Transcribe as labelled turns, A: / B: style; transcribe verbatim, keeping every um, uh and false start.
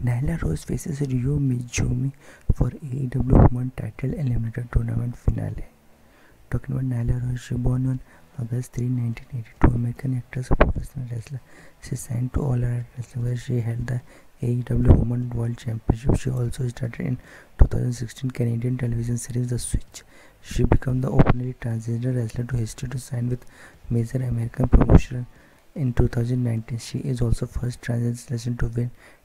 A: Nyla Rose faces Ryo Mizunami for A E W Women's Title Eliminator Tournament Finale. Talking about Nyla Rose, she born on August third, nineteen eighty-two, American actress and professional wrestler. She signed to All Elite Wrestling where she held the A E W Women's World Championship. She also started in two thousand sixteen Canadian television series The Switch. She became the openly transgender wrestler to history to sign with major American promotion in two thousand nineteen. She is also first transgender wrestler to win